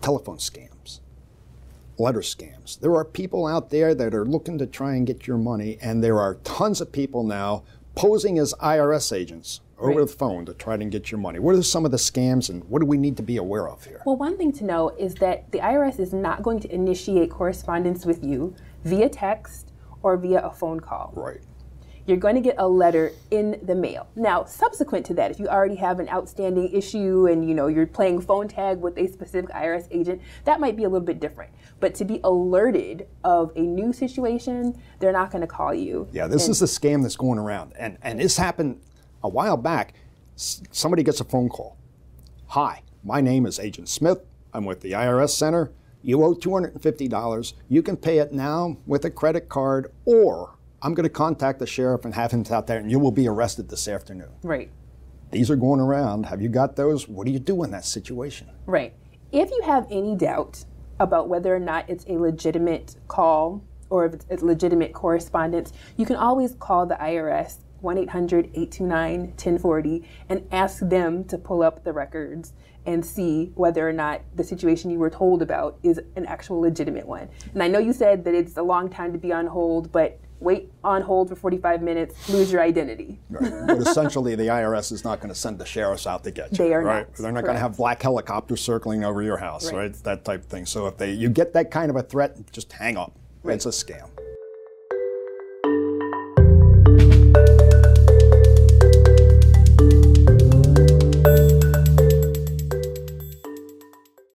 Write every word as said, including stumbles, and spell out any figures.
telephone scams, letter scams. There are people out there that are looking to try and get your money, and there are tons of people now posing as I R S agents over Right. the phone to try and get your money. What are some of the scams, and what do we need to be aware of here? Well, one thing to know is that the I R S is not going to initiate correspondence with you via text or via a phone call. Right. You're going to get a letter in the mail. Now, subsequent to that, if you already have an outstanding issue and you know you're playing phone tag with a specific I R S agent, that might be a little bit different. But to be alerted of a new situation, they're not going to call you. Yeah, this And- is the scam that's going around. And, and this happened a while back. S- Somebody gets a phone call. Hi, my name is Agent Smith. I'm with the I R S Center. You owe two hundred fifty dollars. You can pay it now with a credit card, or I'm going to contact the sheriff and have him out there, and you will be arrested this afternoon. Right. These are going around. Have you got those? What do you do in that situation? Right. If you have any doubt about whether or not it's a legitimate call or if it's a legitimate correspondence, you can always call the I R S, one eight hundred, eight two nine, one zero four zero, and ask them to pull up the records and see whether or not the situation you were told about is an actual legitimate one. And I know you said that it's a long time to be on hold, but wait on hold for forty-five minutes, lose your identity. Right. But essentially, the I R S is not going to send the sheriffs out to get you. They are right? not. They're not going to have black helicopters circling over your house, Right. right? That type of thing. So if they you get that kind of a threat, just hang up. Right. It's a scam.